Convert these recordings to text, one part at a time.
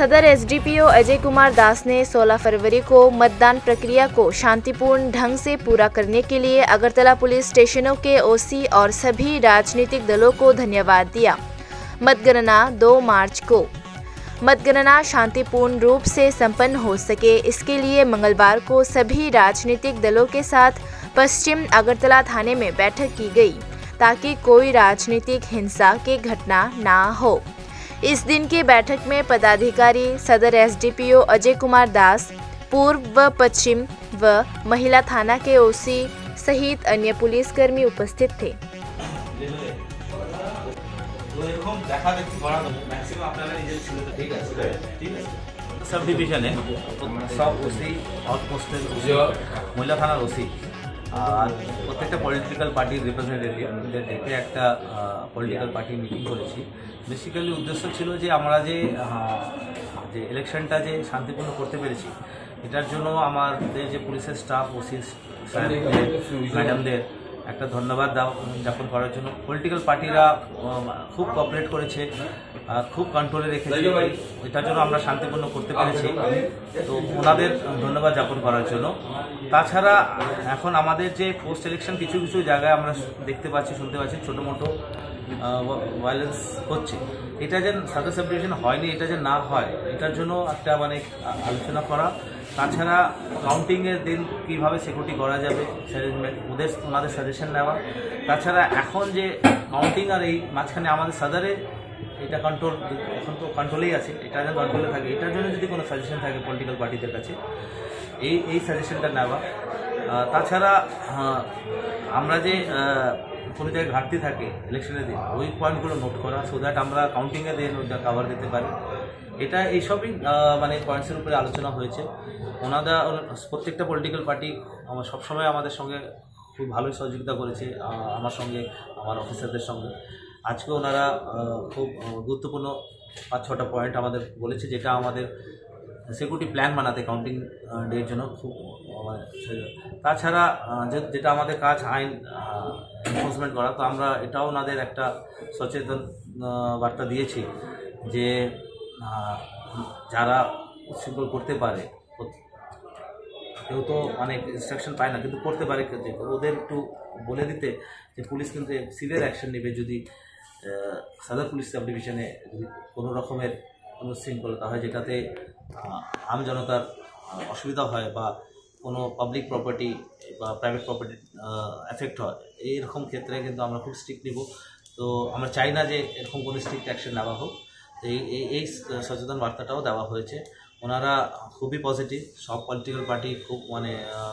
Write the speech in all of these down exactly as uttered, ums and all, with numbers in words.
सदर एसडीपीओ अजय कुमार दास ने सोलह फरवरी को मतदान प्रक्रिया को शांतिपूर्ण ढंग से पूरा करने के लिए अगरतला पुलिस स्टेशनों के ओसी और सभी राजनीतिक दलों को धन्यवाद दिया। मतगणना दो मार्च को मतगणना शांतिपूर्ण रूप से संपन्न हो सके, इसके लिए मंगलवार को सभी राजनीतिक दलों के साथ पश्चिम अगरतला थाने में बैठक की गई ताकि कोई राजनीतिक हिंसा की घटना ना हो। इस दिन की बैठक में पदाधिकारी सदर एसडीपीओ अजय कुमार दास, पूर्व व पश्चिम व महिला थाना के ओसी सहित अन्य पुलिसकर्मी उपस्थित थे। सब डिविजने सब ओसी आउटपोस्टेर महिला थानार ओसी আর প্রত্যেকটা পলিটিক্যাল পার্টির রিপ্রেজেন্টেটিভদের ডেকে একটা পলিটিক্যাল পার্টি মিটিং করেছি। বেসিক্যালি উদ্দেশ্য ছিল যে আমরা যে যে ইলেকশনটা যে শান্তিপূর্ণ করতে পেরেছি, এটার জন্য আমাদের যে পুলিশের স্টাফ, ওসি স্যারদের, ম্যাডামদের একটা ধন্যবাদ জ্ঞাপন করার জন্য। পলিটিক্যাল পার্টিরা খুব কোঅপারেট করেছে, খুব কন্ট্রোলে রেখেছে, এটার জন্য আমরা শান্তিপূর্ণ করতে পেরেছি, তো ওনাদের ধন্যবাদ জ্ঞাপন করার জন্য। তাছাড়া এখন আমাদের যে পোস্ট ইলেকশন কিছু কিছু জায়গায় আমরা দেখতে পাচ্ছি, শুনতে পাচ্ছি ছোটো মোটো ভায়োলেন্স হচ্ছে, এটা যে সাদা সাব ডিভিশন হয়নি, এটা যে না হয়, এটার জন্য একটা মানে আলোচনা করা। তাছাড়া কাউন্টিংয়ের দিন কীভাবে সিকিউরিটি করা যাবে অ্যারেঞ্জমেন্ট, ওদের ওনাদের সাজেশন নেওয়া। তাছাড়া এখন যে কাউন্টিং আর এই মাঝখানে আমাদের সাদারে এটা কন্ট্রোল, এখন তো কন্ট্রোলেই আছে, এটা যেন কন্ট্রোলে থাকে, এটার জন্য যদি কোনো সাজেশন থাকে পলিটিক্যাল পার্টিদের কাছে, এই এই সাজেশনটা নেওয়া। তাছাড়া আমরা যে কোনো জায়গায় ঘাটতি থাকে ইলেকশনের দিন, ওই পয়েন্টগুলো নোট করা, সো দ্যাট আমরা কাউন্টিংয়ের দিন ওইটা কাভার দিতে পারি। এটা এইসবই মানে পয়েন্টসের উপরে আলোচনা হয়েছে। ওনারা প্রত্যেকটা পলিটিক্যাল পার্টি আমার সবসময় আমাদের সঙ্গে খুব ভালোই সহযোগিতা করেছে, আমার সঙ্গে, আমার অফিসারদের সঙ্গে। আজকে ওনারা খুব গুরুত্বপূর্ণ পাঁচ ছটা পয়েন্ট আমাদের বলেছে, যেটা আমাদের সিকিউরিটি প্ল্যান বানাতে কাউন্টিং ডের জন্য খুব মানে। তাছাড়া যেটা আমাদের কাজ আইন এনফোর্সমেন্ট করা, তো আমরা এটাও ওনাদের একটা সচেতন বার্তা দিয়েছি যে যারা উচ্ছৃঙ্খল করতে পারে, কেউ তো অনেক ইনস্ট্রাকশন পায় না, কিন্তু করতে পারে, ওদের একটু বলে দিতে যে পুলিশ কিন্তু সিভিয়ার অ্যাকশন নেবে যদি সদর পুলিশ সাব ডিভিশনে যদি কোনো রকমের কোনো শৃঙ্খলতা হয় যেটাতে আম জনতার অসুবিধা হয় বা কোনো পাবলিক প্রপার্টি বা প্রাইভেট প্রপার্টি এফেক্ট হয়, এইরকম ক্ষেত্রে কিন্তু আমরা খুব স্ট্রিক্ট নেব। তো আমরা চাই না যে এরকম কোনো স্ট্রিক্ট অ্যাকশন নেওয়া হোক। এই এই সচেতন বার্তাটাও দেওয়া হয়েছে। ওনারা খুবই পজিটিভ, সব পলিটিক্যাল পার্টি খুব মানে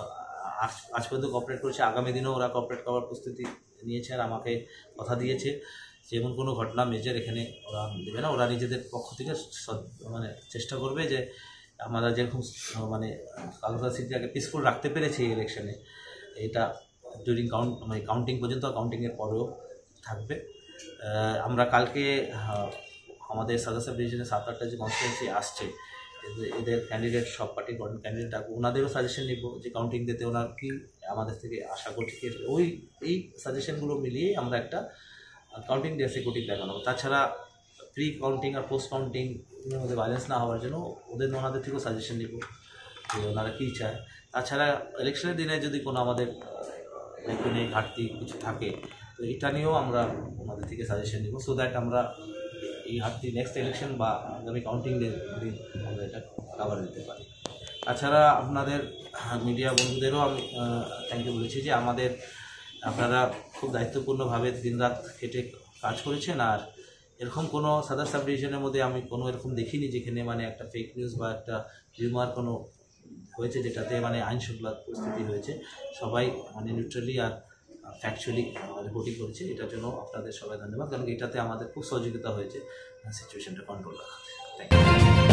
আজ পর্যন্ত কোঅপারেট করেছে, আগামী দিনেও ওরা কোঅপারেট করার প্রস্তুতি নিয়েছে আর আমাকে কথা দিয়েছে যেমন কোনো ঘটনা মেজর এখানে ওরা দেবে না। ওরা নিজেদের পক্ষ থেকে মানে চেষ্টা করবে যে আমরা যেরকম মানে আগরতলা সিটিটাকে পিসফুল রাখতে পেরেছি এই ইলেকশনে, এটা ডিউরিং কাউন্ট মানে কাউন্টিং পর্যন্ত, কাউন্টিংয়ের পরেও থাকবে। আমরা কালকে আমাদের সাদা সাব ডিভিশনের সাত আটটা যে কনস্টিটুয়েন্সি আসছে, এদের ক্যান্ডিডেট সব পার্টির ক্যান্ডিডেট থাকবে, ওনাদেরও সাজেশন নিব যে কাউন্টিং দিতে ওনার কি আমাদের থেকে আশা করছে, ওই এই সাজেশনগুলো মিলিয়ে আমরা একটা কাউন্টিং ডে সিকিউরিটি প্ল্যান বানাবো। তাছাড়া প্রি কাউন্টিং আর পোস্ট কাউন্টিং মধ্যে ভায়োলেন্স না হওয়ার জন্য ওদের ওনাদের থেকেও সাজেশন নিব যে ওনারা কী চায়। তাছাড়া ইলেকশনের দিনে যদি কোনো আমাদের কোনো ঘাটতি কিছু থাকে, তো এটা নিয়েও আমরা ওনাদের থেকে সাজেশন নিব, সো দ্যাট আমরা এই ঘাটতি নেক্সট ইলেকশন বা আগামী কাউন্টিং ডে দিন আমরা এটা কাভার দিতে পারি। তাছাড়া আপনাদের মিডিয়া বন্ধুদেরও আমি থ্যাংক ইউ বলেছি যে আমাদের আপনারা খুব দায়িত্বপূর্ণভাবে দিনরাত খেটে কাজ করেছেন। আর এরকম কোনো সাদা সাব ডিভিশনের মধ্যে আমি কোনো এরকম দেখিনি যেখানে মানে একটা ফেক নিউজ বা একটা রিউমার কোনো হয়েছে যেটাতে মানে আইন শৃঙ্খলা পরিস্থিতি হয়েছে। সবাই মানে নিউট্রালি আর ফ্যাকচুয়ালি রিপোর্টিং করেছে, এটার জন্য আপনাদের সবাই ধন্যবাদ, কারণ এটাতে আমাদের খুব সহযোগিতা হয়েছে সিচুয়েশনটা কন্ট্রোল রাখাতে। Thank you.